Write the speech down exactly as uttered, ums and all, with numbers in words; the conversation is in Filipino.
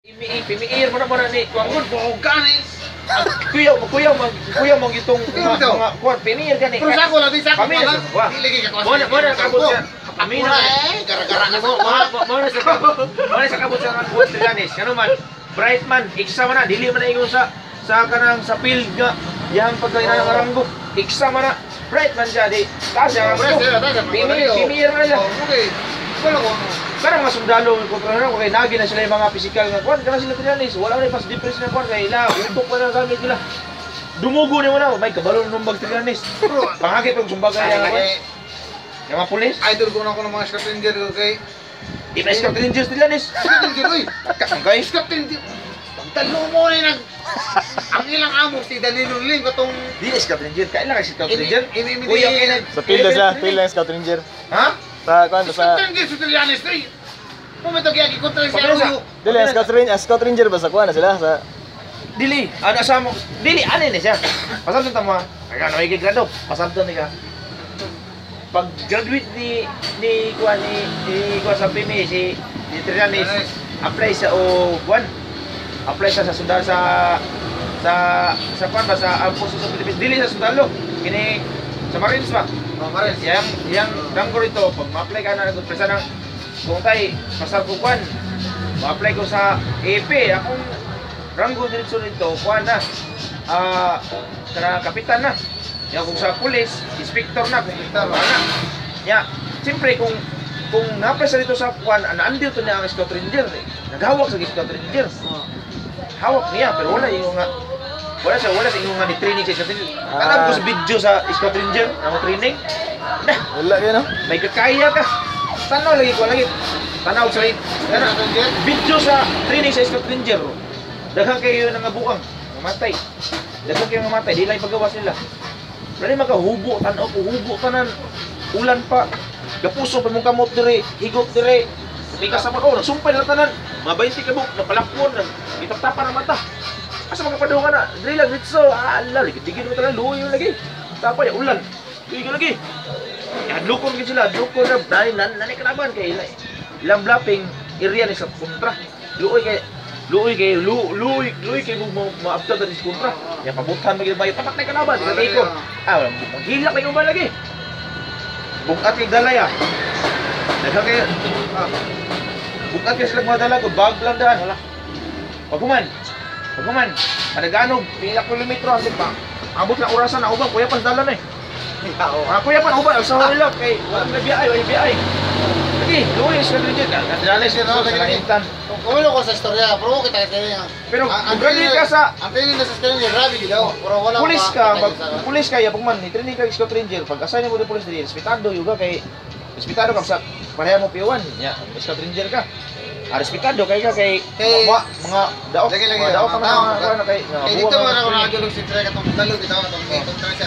Imi pimiir mo na mo na ni Wangod mo ganis. kuya mo kuya mo kuya mo gitong mga Ito. mga kuwan pimiir ka ni. Pero sa ako lang, di sa ako Pamilya pala. sa kuwa. Dili kay Mo na mo na kabot siya. Amina Mura eh, gara-gara ka mo. mo mo mo na sa kabot. Mo na sa kabot sa mga kuwan ganis. Kano man bright man iksa man na dili man na ingon sa sa kanang sa field nga yang pagkaina ng aranggo. Iksa man na bright man siya di. Kasi ang Pre, sila, tayo, pimiir pimiir man siya. Okay. Wala ko. Karang mga sundalo ng kontrahero kay nagi na sila yung mga physical nga kwan kana sila trianis wala na pas depress na kwan kay ila utok pa na gamit nila dumugo ni mo na may kabalo nung mag trianis pangagi pag sumbaga yang kwan yung mga pulis Idol ko na ako ng mga Scott Ranger kay di na Scott Rangers trianis Scott Ranger oy. kay Scott Ranger. Pagtalo mo na nag ang ilang amo si Danilo Lim katong di na Scott Ranger kailan kay Scott Ini- Ranger ini- ini- kuya kay nag Sa pilda siya, pilda yung Scout Ranger. ha Sa, kwan, Scott sa... Ranger sa Trianis oy. Momento kaya gikontra siya Pabila sa- ulo. Dili, ang Scout Ranger, Scout Ranger ba sa kwan na sila? Sa... dili ana sa mo dili ano ni siya pasal ta mo kaya na may grado pasal ta ni ka pag graduate ni ni kuan ni ni kuan sa P M A si si Trianis apply sa o one apply siya sa sundalo sa sa sa kuan ba sa Armed Forces of Philippines dili sa sundalo kini sa Marines ba Oh, Marines. yang yang ranggo rito pag ma-apply ka na nagpresa ng kung tay pasal ko kuan ma-apply ko sa A P akong ranggo diretso nito kuan na ah kana kapitan na ya kung sa pulis inspector na kung Inspector. na ya siyempre kung kung na-apply sa dito sa kuan naandiyo to niya ang Scout Ranger eh. Naghawak sa Scout Ranger hawak niya pero wala yung nga wala siya wala sa inyo nga ni training sa Scout Ranger kanang ko sa video sa Scout Ranger ang training nah Wala kayo, no? may kakaya ka tanaw lagi ko lagi tanaw sa kana video sa training sa Scout Ranger daghang kayo nang buang mamatay daghang kayo mamatay di lang paggawas nila dali makahubo tan-aw ko hubo tanan ulan pa gapuso pa mong kamot dire higop dire pikas sa mga oh nagsumpay na tanan mga twenty ka buk napalakpon itap-tapan ang mata asa makapadungan na dili lang ditso ala ligid-ligid mo tanan luyo lagi tapay ulan luyo lagi ya lukon gid sila lukon na dai nan nanay kalaban kay ila ilang blapping area ni sa kontra luoy kay luoy kay lu luoy luoy kay mo maabta sa kontra ya pabutan magid bayo patak na kalaban kay ko ah maghilak kay mo lagi bukat kay dalaya daghang kay ah bukat kay sila mga dala ko bag lang daan wala pagkuman pagkuman panaganog pila kilometro ang pa abot na orasan na ubang kuya pas dalan eh ah kuya pa na ubang sa hula kay wala na biyay wala biyay lagi luis ka legit ka kadali siya no sa hintan Kumilo ko sa istorya, pero kita kaya nga. pero Ang kung graduate ka sa ang training na sa istorya grabe gid daw, pero wala pulis pa- ka kita pag sa- pulis ka ya pagman ni training ka Scout Ranger pag assign mo sa pulis dili respetado yuga kay respetado ka sa pareha mo piwan ya Scout Ranger ka ah respetado kay ka kay Kay- mga mga daot Lagi lagi. mga daot ka Tao, mga kuwan na kay Eh dito man ako nakadulog si Trek atong dalo bitaw atong kontra siya.